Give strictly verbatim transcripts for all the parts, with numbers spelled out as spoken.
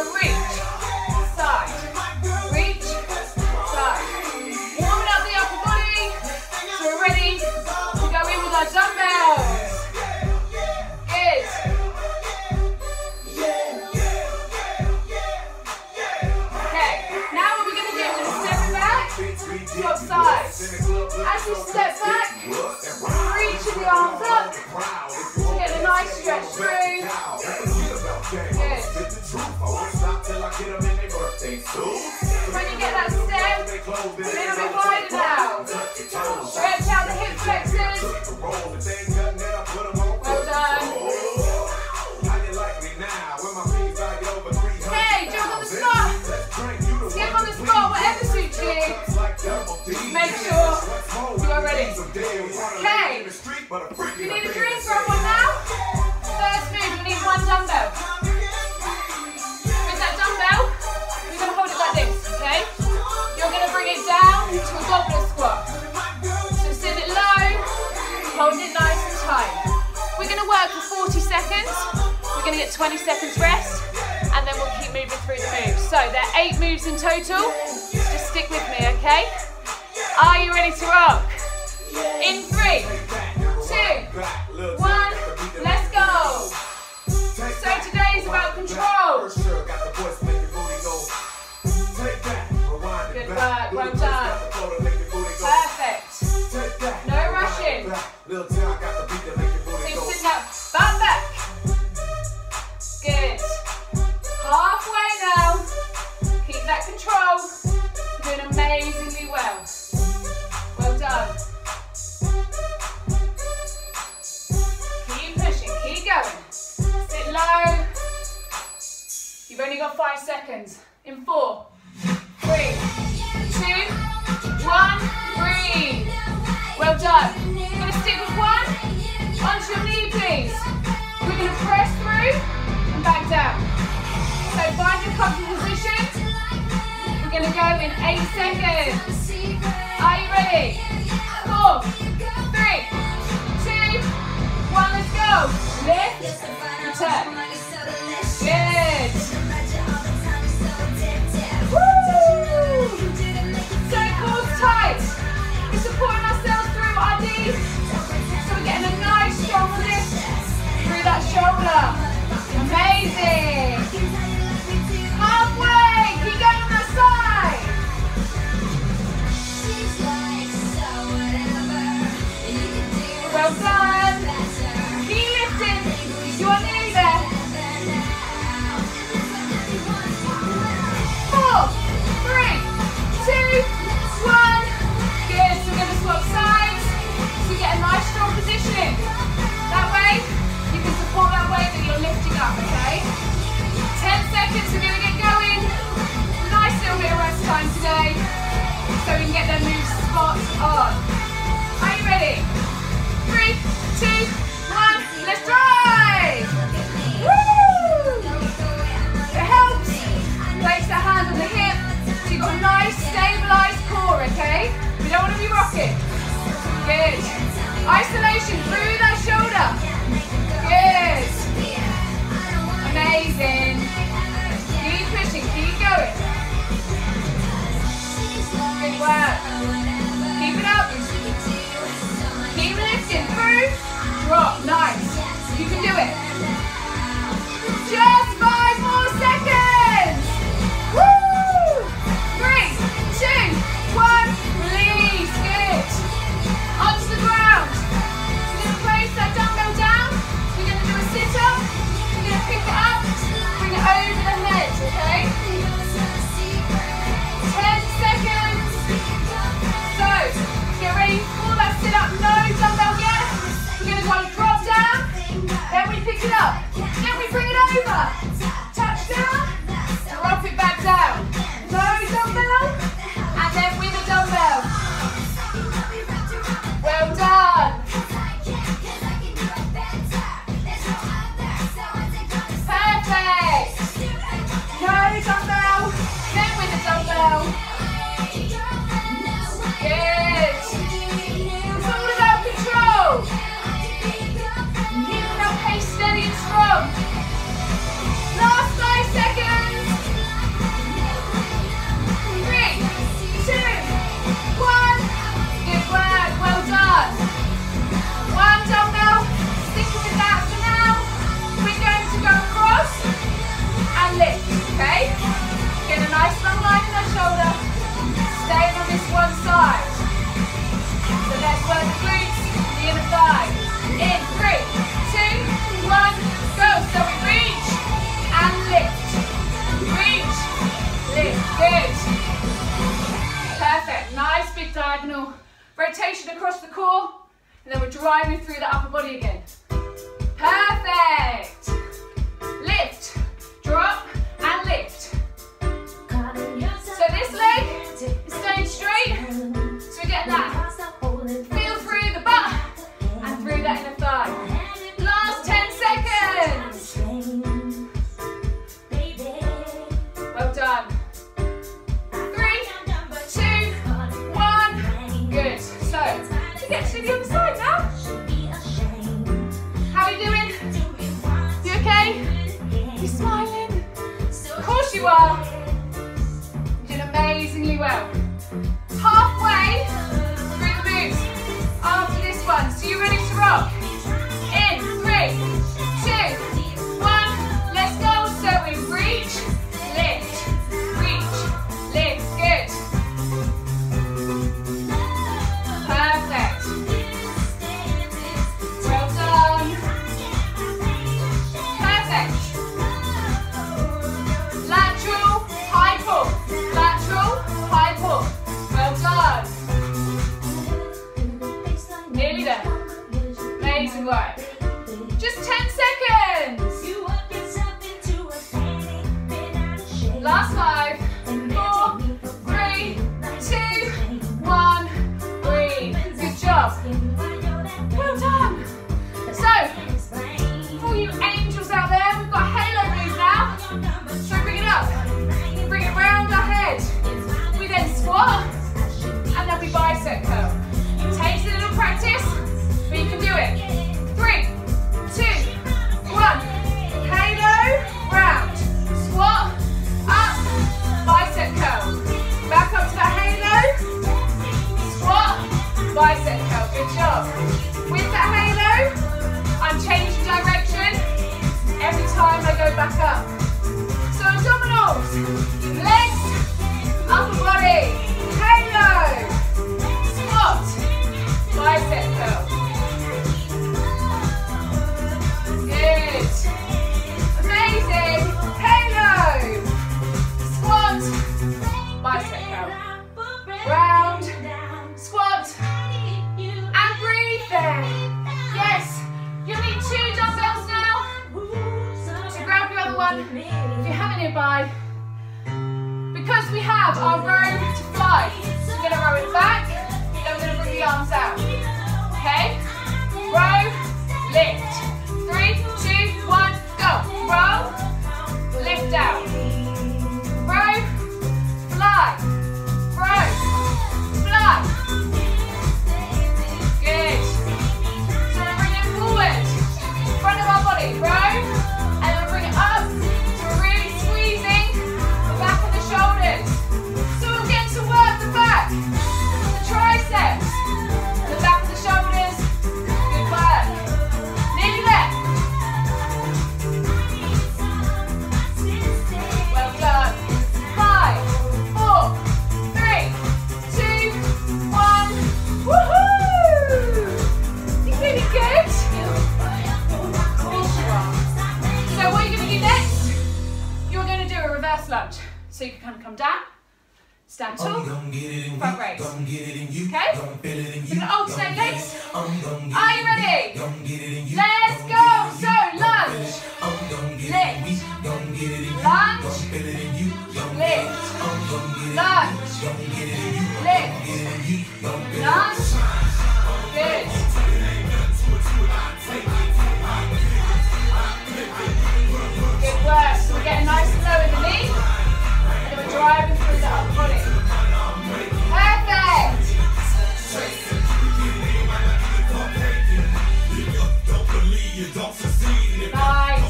So reach, side, reach, side. Warming up the upper body. So we're ready to go in with our dumbbells. Good. Okay, now what we're going to do, we're going to step it back, swap sides. As you step back, reaching the arms up to get a nice stretch through. Good. When you get that step, a little bit wider now. Stretch out the hip flexors. Well done. Hey, jump on the spot. Skip on the spot, whatever suits you. Make sure you are ready. Okay. You need a drink for everyone now. First move, you need one dumbbell. With that dumbbell, you're going to hold it like this, okay? You're going to bring it down to a goblet squat. So sit it low, hold it nice and tight. We're going to work for forty seconds. We're going to get twenty seconds rest, and then we'll keep moving through the moves. So there are eight moves in total. Just stick with me, okay? Are you ready to rock? In three, two, one, let's go. So today is about control. Good work, well done. Perfect. No rushing. Keep sitting up, back back. Good. Halfway now. Keep that control. You're doing amazingly well. Well done. Keep pushing, keep going. Sit low. You've only got five seconds. In four, three, two, one, breathe. Well done. You're going to stick with one. Onto your knee, please. We're going to press through and back down. So find your comfortable position. We're going to go in eight seconds. Are you ready? Four, three, two, one, let's go. Lift, return. Good. Woo! So core tight. We're supporting ourselves through our knees. So we're getting a nice strong lift through that shoulder. Amazing. Halfway. Keep going on that side. Well done. Keep lifting. You are nearly there. Four, three, two, one. Good. So we're going to swap sides. So you get a nice strong positioning. That way, you can support that weight that you're lifting up, okay? ten seconds, we're going to get going. Nice little bit of rest time today. So we can get them moves spot on. Are you ready? Three, two, one, let's drive! Woo! It helps. Place that hand on the hip. So you've got a nice stabilised core, okay? We don't want to be rocking. Good. Isolation through that shoulder. Good. Amazing. Keep pushing, keep going. Good work. Keep it up. Keep lifting through. Drop. Nice. You can do it. Just five more seconds. Woo! Three, two, one. Release. Good. Onto the ground. We're going to place that dumbbell down. We're going to do a sit-up. We're going to pick it up. Bring it over the head, okay? ten seconds. So, get ready for that sit-up. No dumbbell yet. We're going to go drop down. Then we pick it up. Then we bring it over. Touch down. Drop it back down. No dumbbell. And then with a dumbbell. Well done. Perfect. No dumbbell. Then with a dumbbell. Good. It's all about control. Keeping that pace steady and strong. Last five seconds. you are. You're doing amazingly well. Halfway through the moves after this one. So you ready to rock? In three, two, one. Let's go. So we reach, lift, reach, lift. Good. Perfect. Well done. Perfect. Lateral, high pull. Lateral, high pull. Well done. Nearly there. Amazing work. Just ten seconds. Last five, four, three, two, one. Breathe. Good job. Well done. So, for you angels out there, we've got a halo move now. So bring it up. Bring it round our head. We then squat, and then we bicep curl. It takes a little practice, but you can do it. Three, two, one. Halo, round. Squat, up, bicep curl. Back up to that halo. Squat, bicep curl. Good job. With that halo, I'm changing direction every time I go back up. So abdominals, legs, upper body, halo, squat, bicep curl. Good. Amazing. Halo, squat, bicep curl. Round, squat, and breathe there. Yes, you'll need two dumbbells now. So grab your other one if you have it nearby. Because we have our row to fly, so we're going to row it back, then we're going to bring the arms out. Okay? Row, lift. Three, two, one, go. Row, lift out. Row, fly. Row, fly. Good. So we're bringing it forward, front of our body. Row, and then we'll bring it up. So we're really squeezing the back of the shoulders. So we'll get to work the back, the triceps, the back of the shoulders. Good work. Nearly there. Well done. Five, four, three, two, one. Woohoo! You feeling good? So what you're going to do next, you're going to do a reverse lunge. So you can kind of come down, stand tall, front raise. Okay? We're going to alternate legs. Are you ready? Let's go. So lunge, lift, lunge, lift, lunge, lift, lunge. Good. Good work. So we're getting nice and low in the knee, and then we're driving through the upper body. Perfect. Nice.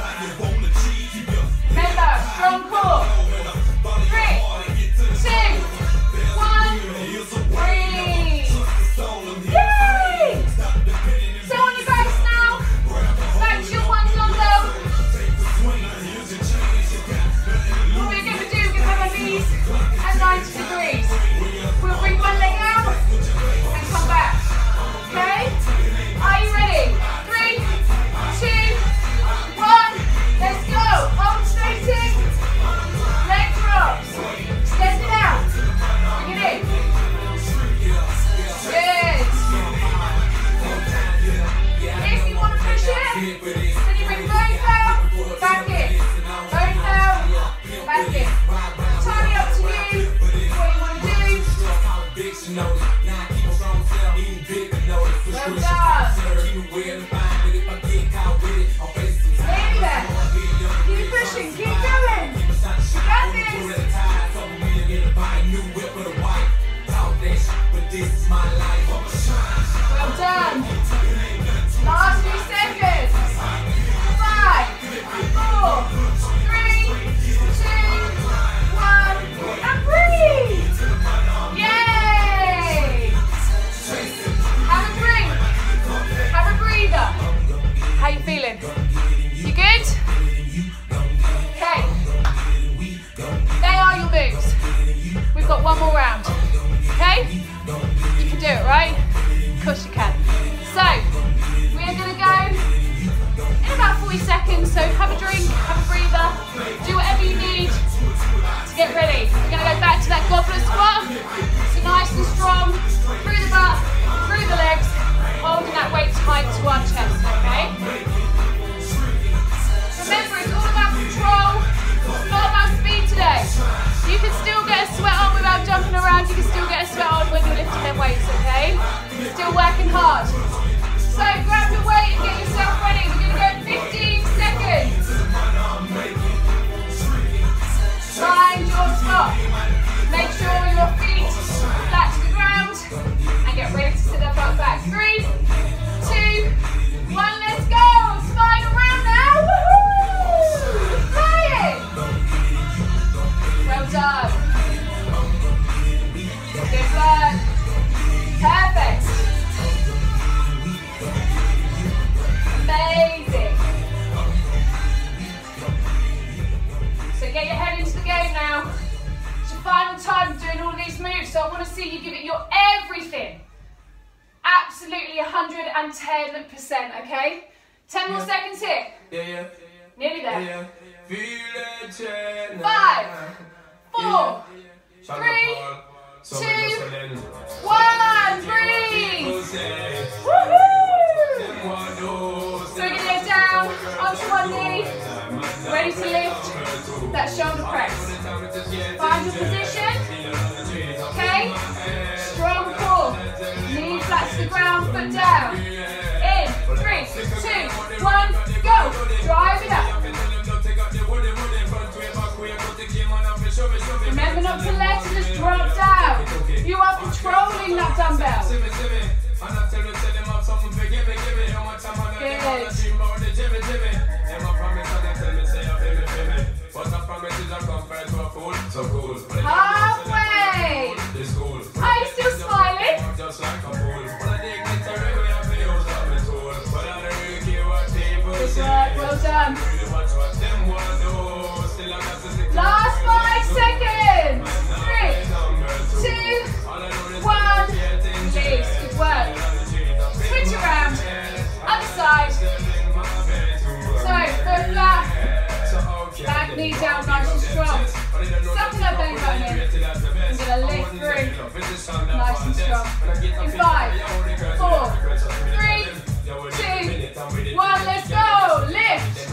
Remember, strong core. Three, two, one. Breathe. Yay! So on your base now. Back to your one dumbbell. What we're going to do, we're going to have our knees at ninety degrees. We'll bring one leg out and come back. Okay? Are you ready? Three, two, one. Let's go. Alternating. Leg drops. Extend it out. Bring it in. Good. If you want to push it, then you bring both out, back in. Both out, back in. Entirely up to you. What you want to do. Well done. Nearly there. Keep pushing, keep going. You got this. Well done. Last few seconds. How you feeling? You good? Okay. They are your moves. We've got one more round. Okay? You can do it, right? Of course you can. So, we are going to go in about forty seconds. So have a drink, have a breather, do whatever you need to get ready. We're going to go back to that goblet squat. So nice and strong, through the butt, through the legs, holding that weight tight to our chest, okay? Remember, it's all about control, it's not about speed today. You can still get a sweat on without jumping around, you can still get a sweat on when you're lifting them weights, okay? Still working hard. So grab your weight and get yourself ready. We're going to go fifteen seconds. Find your spot. Make sure your feet flat to the ground and get ready to sit up up back. Three, two, one, let's go. Final round now. Woohoo! Flying. Well done. Good work. Perfect. Amazing. So get your head into the game now. It's your final time of doing all these moves, so I want to see you give it your everything. Absolutely one hundred ten percent, okay? ten more yeah. seconds here. Yeah, yeah, yeah. Nearly there. Yeah, yeah. Five, four, three, two, one, breathe. Woohoo! So we're going to go down onto one knee, ready to lift that shoulder press. Find your position, okay? Strong pull, knee flat to the ground, foot down. In, three, two, one, go. Drive it up. Remember not to let it just drop down. You are controlling that dumbbell. Good. Halfway. Are you still smiling? Good work, well done. Last five seconds. Three, two, one. Release. Good work. Switch around. Other side. So, foot flat. Back knee down, nice and strong. Sucking up belly button in. I'm going to lift through. Nice and strong. In five, four, three, two, one. Let's go. Lift.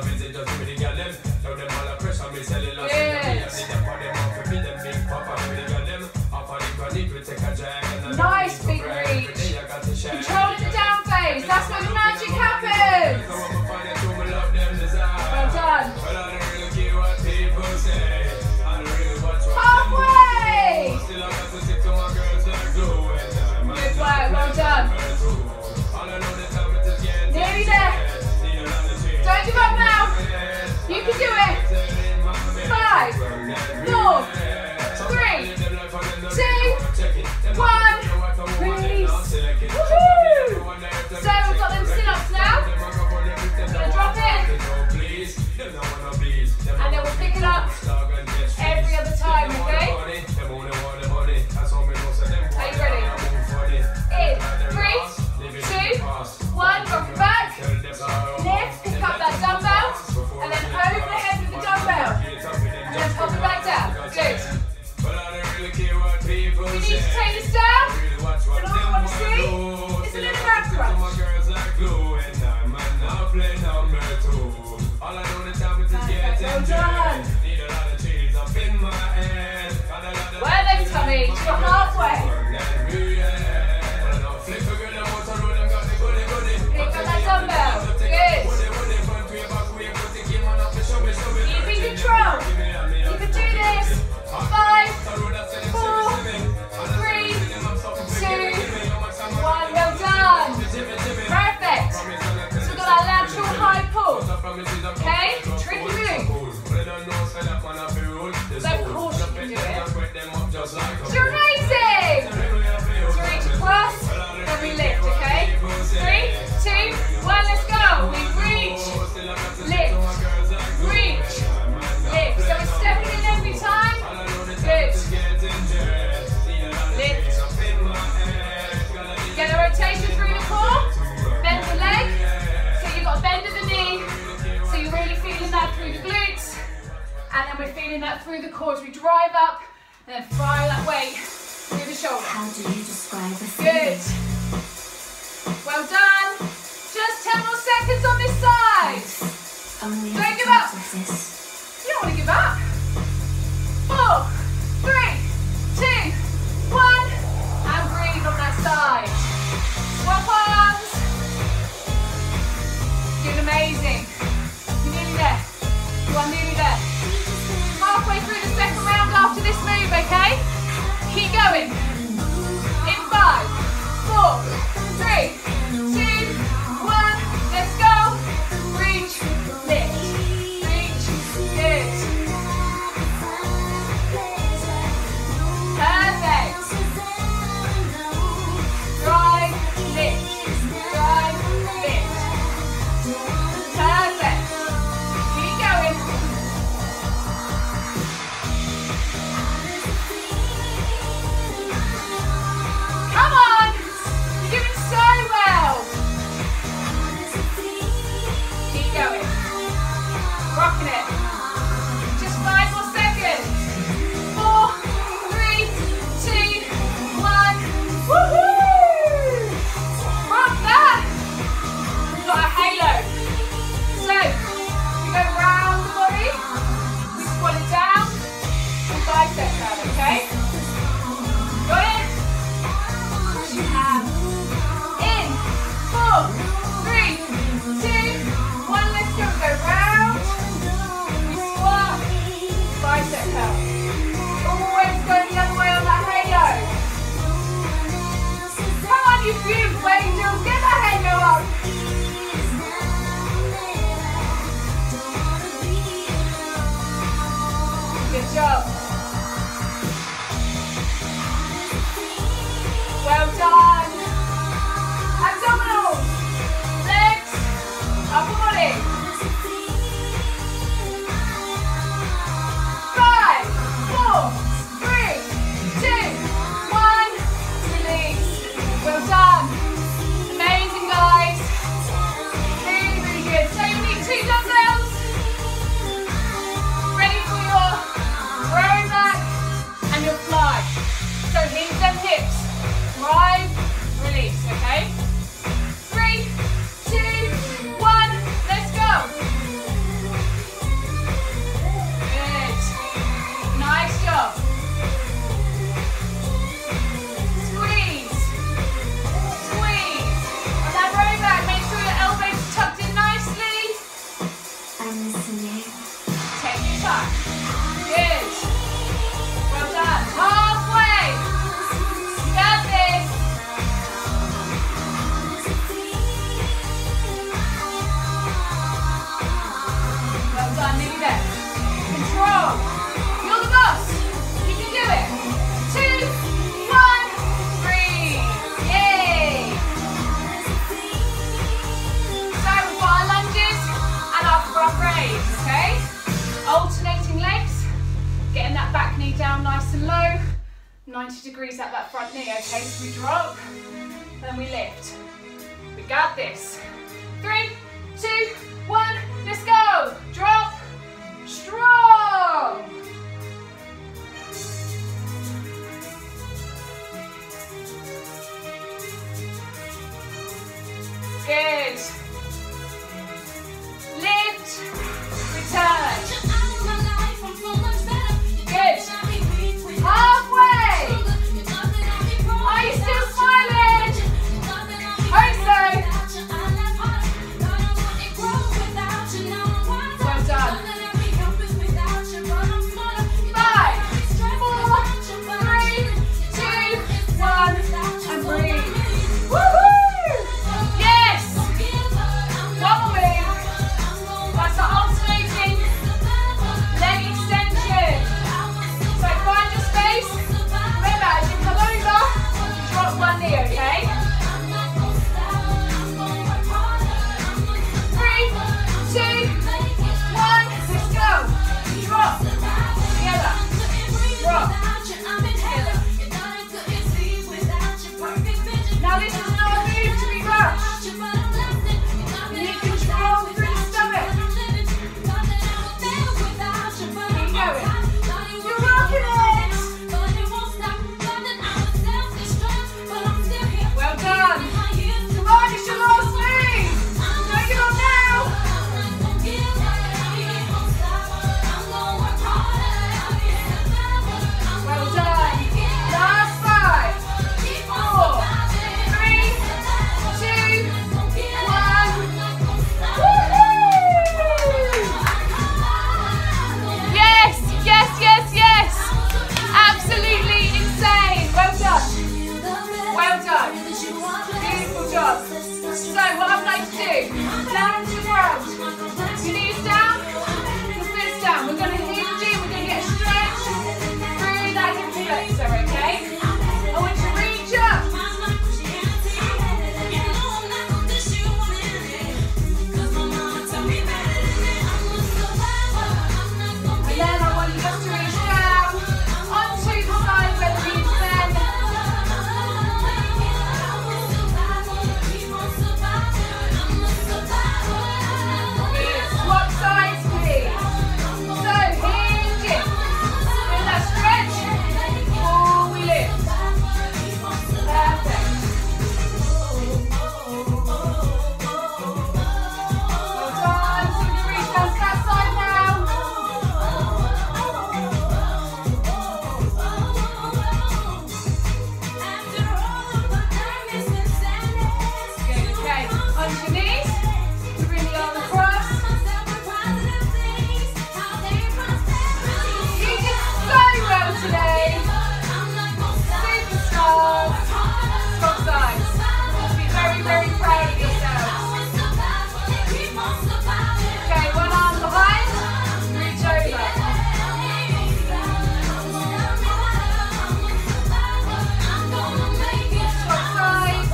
Good. Nice big reach. Controlling the down phase. That's where the magic happens. Well done. Halfway. Good work. Well done. Nearly there. Don't give up now. You can do it. Five, four, three, two, one. Release. Woohoo! So we've got them sit-ups now. through the glutes, and then we're feeling that through the core as we drive up, and then fire that weight through the shoulder. How do you describe the Good. Well done. Just ten more seconds on this side. Only Don't give up. You don't want to give up. Four, three, two, one, and breathe on that side. Swap arms. Doing amazing. You're nearly there. You are nearly there. Halfway through the second round after this move, okay? Keep going. In five, four, three, two, one. Let's go. Reach, lift. Reach, good. Perfect. Drive, lift. Drive, lift. Perfect. Keep going. Come on. You're doing so well. Keep going. Rocking it. Just five more seconds. Four, three, two, one. Woohoo! Rock that. We've got a halo. So, we go round the body. We squat it down. And bicep curl, okay? Got it? You have. In. Four, three, two, one. Let's go. Go round. We squat. Bicep curl. Always go the other way on that halo. Come on, you beautiful angels. Get that halo up. Good job. Well done. Abdominals. Legs. Upper body. Five, four, three, two, one. Release. Well done. Amazing, guys. Really, really good. So you need two dumbbells. Ready for your row back and your fly. So knees and hips. Drive, release, okay? Three, two, one, let's go. Good. Nice job. Squeeze. Squeeze. On that row back, make sure your elbows are tucked in nicely. I'm listening. Take your time. Good. Well done. Halfway. You got this. Well done, nearly there. Control. You're the boss. You can do it. Two, one, breathe. Yay. So we've got our lunges and our front raise, okay? Alternating legs. Getting that back knee down nice and low. ninety degrees at that front knee, okay? So we drop, then we lift. We got this. Three, two, one, let's go. Drop, strong. Good. Lift, return. Good. Halfway. Are you still smiling? Hope so. Okay, one arm behind, reach over. Swap sides.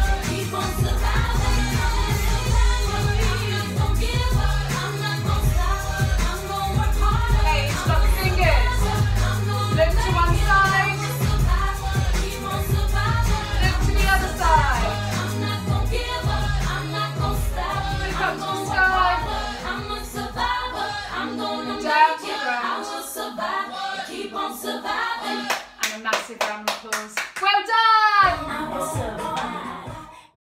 Okay, stop the fingers. Look to one side. Look to the other side. Look up to the sky. Down to the ground. And a massive round of applause.